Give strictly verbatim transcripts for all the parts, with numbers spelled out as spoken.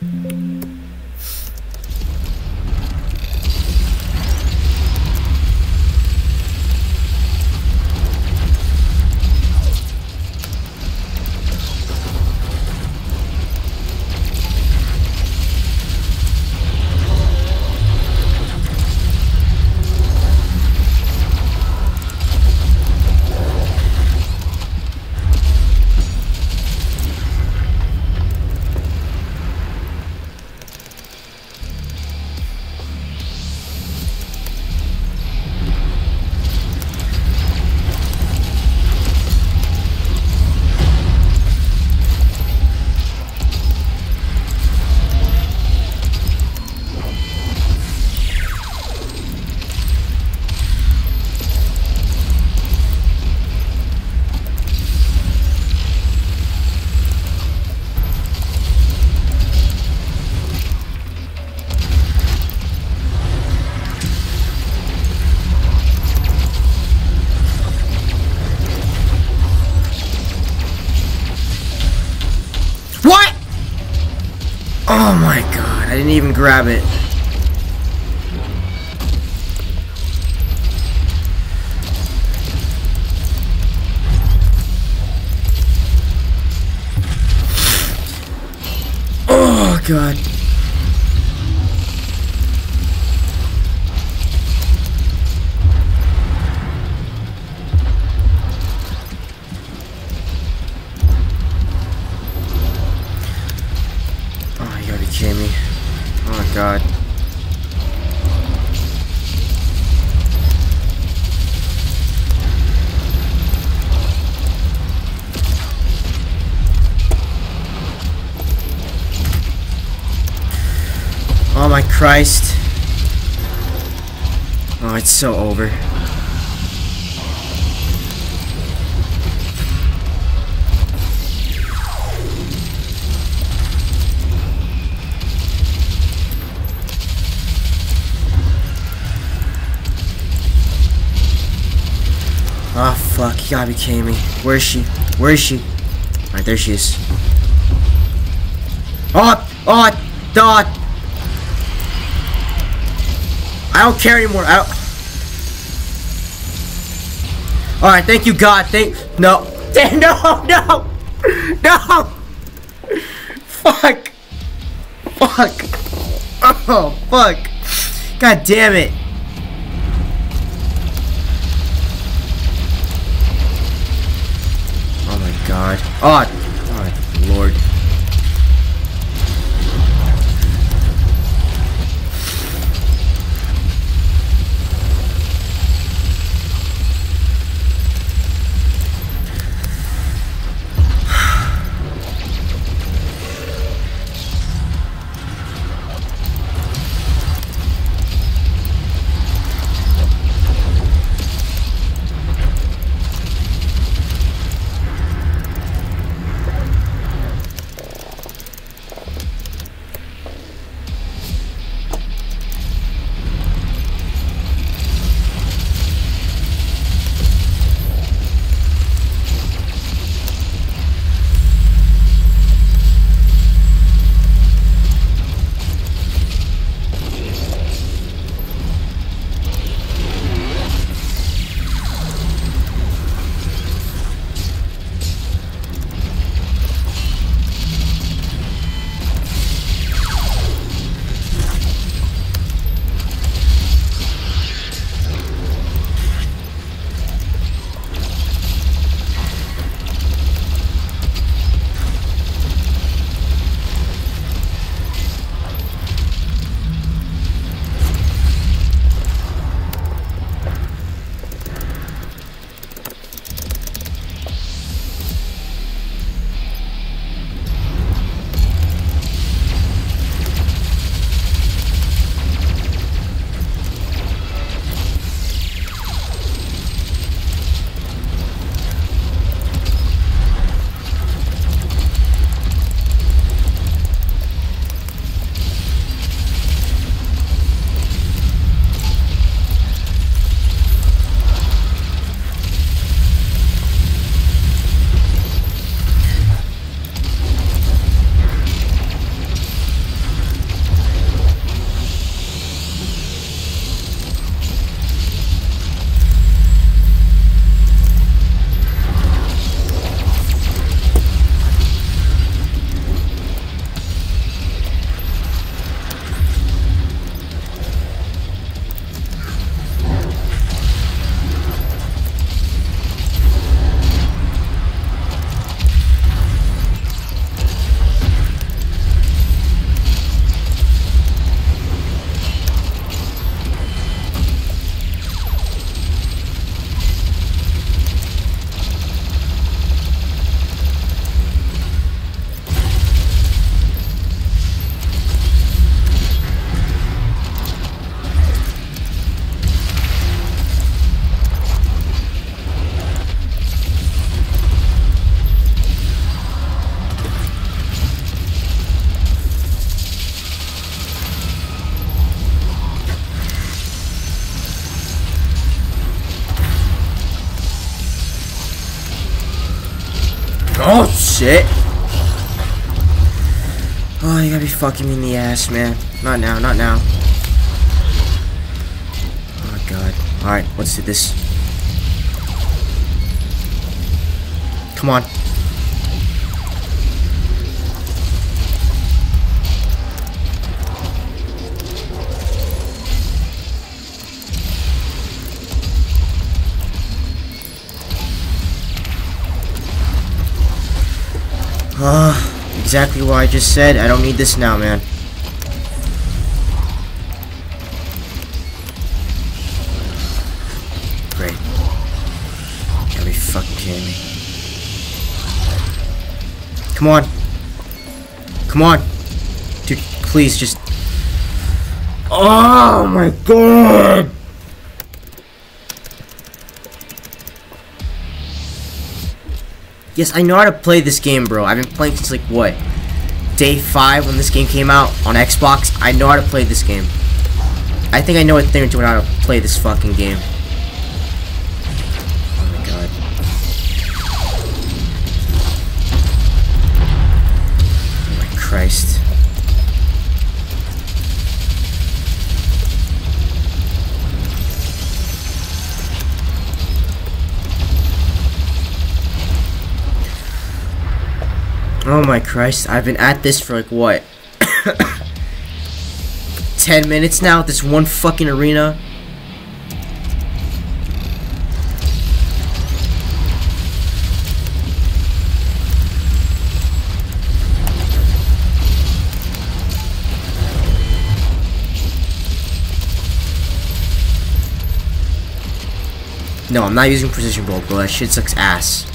Oh my god, I didn't even grab it. Oh god. Me. Oh god. Oh my Christ. Oh, it's so over. Oh fuck, you gotta be kidding me. Where is she? Where is she? Alright, there she is. Oh! Oh! Oh! I don't care anymore. I don't... Alright, thank you God. Thank... No. No! No! No! Fuck! Fuck! Oh, fuck! God damn it! God. Oh, oh, Lord. Oh, you gotta be fucking me in the ass, man. Not now, not now. Oh, God. Alright, let's do this. Come on. Uh, exactly what I just said. I don't need this now, man. Great. Gotta be fucking kidding me. Come on. Come on. Dude, please just... Oh my God! Yes, I know how to play this game, bro. I've been playing since, like, what? Day five when this game came out on Xbox. I know how to play this game. I think I know a thing or two on how to play this fucking game. Oh my God. Oh my Christ. Oh my Christ, I've been at this for like what? ten minutes now, this one fucking arena. No, I'm not using precision bolt, bro. That shit sucks ass.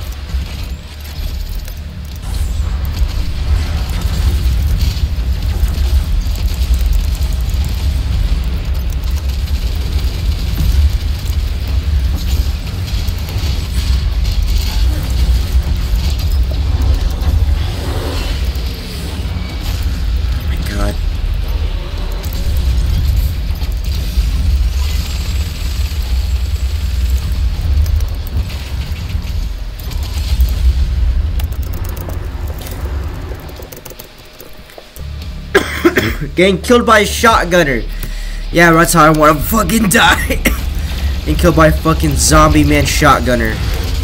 Getting killed by a shotgunner. Yeah, that's how I want to fucking die. Getting killed by a fucking zombie man shotgunner.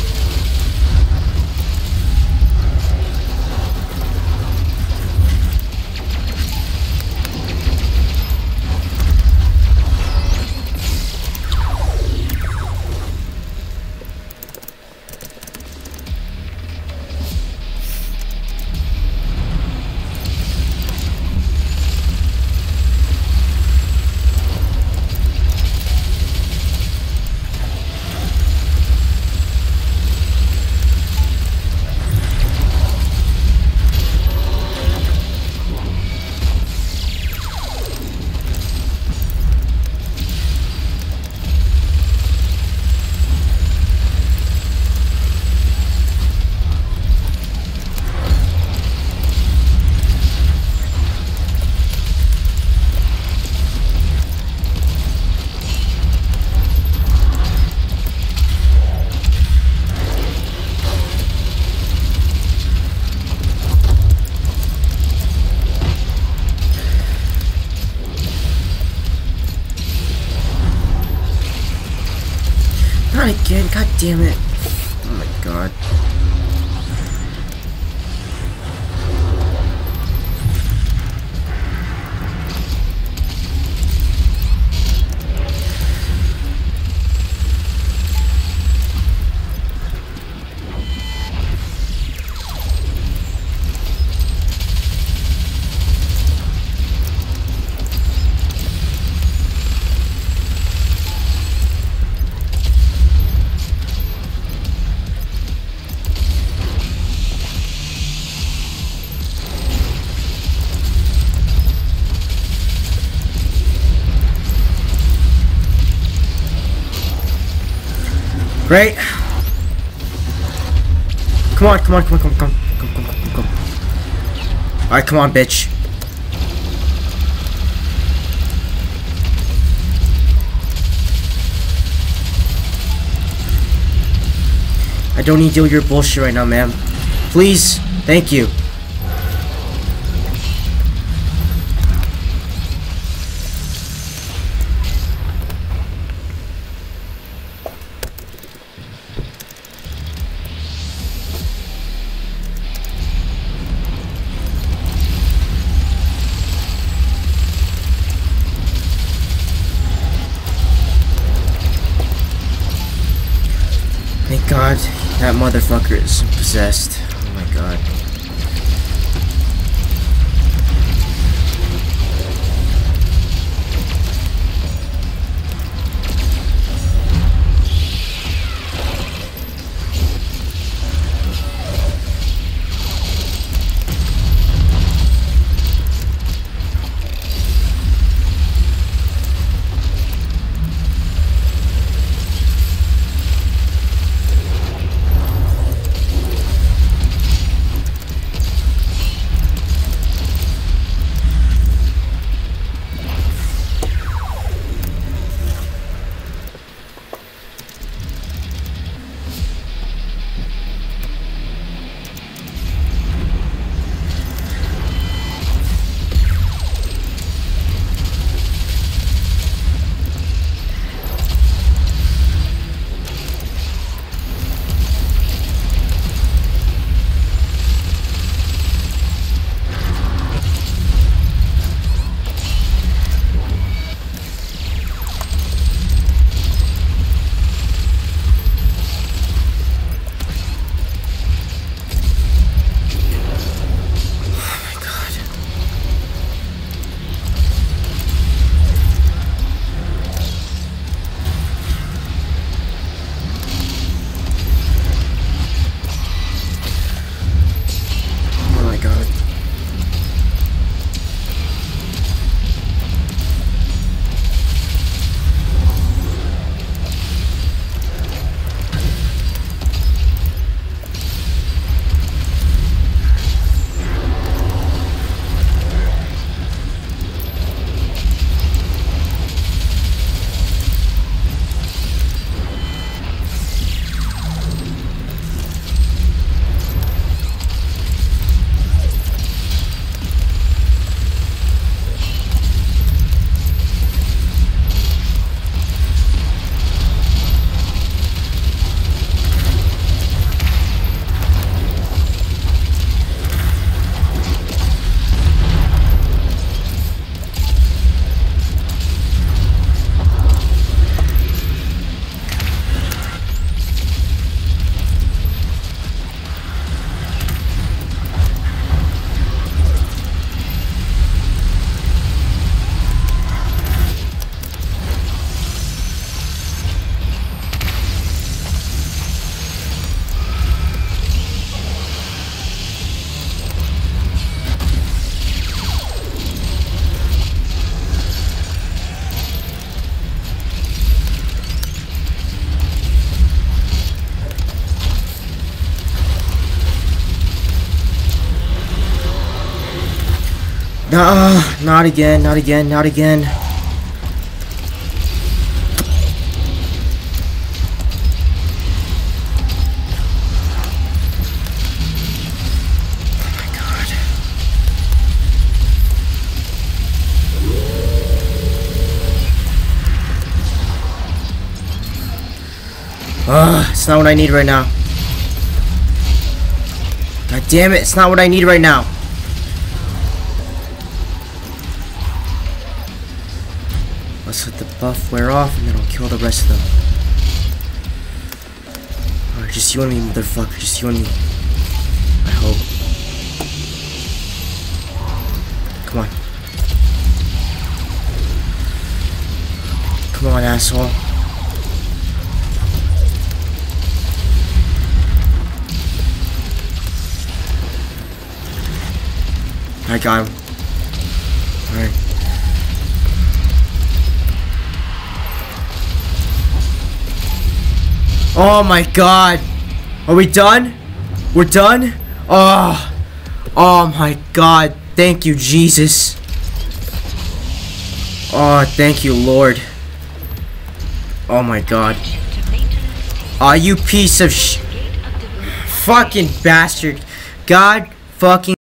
Not again, god damn it. Oh my God. Right? Come on, come on, come on, come on, come on, come on, come on, come on. Alright, come on, bitch. I don't need to deal with your bullshit right now, ma'am. Please. Thank you. god, that motherfucker is possessed. Oh my god. No, not again, not again, not again. Oh my god. Ugh, it's not what I need right now. God damn it, it's not what I need right now. Let's let the buff wear off and then I'll kill the rest of them. Alright, just you and me, motherfucker. Just you and me. I hope. Come on. Come on, asshole. I got him. Alright. Oh my god. Are we done? We're done? Oh. Oh my god. Thank you, Jesus. Oh, thank you, Lord. Oh my god. Aw, oh, you piece of sh... fucking bastard. God fucking...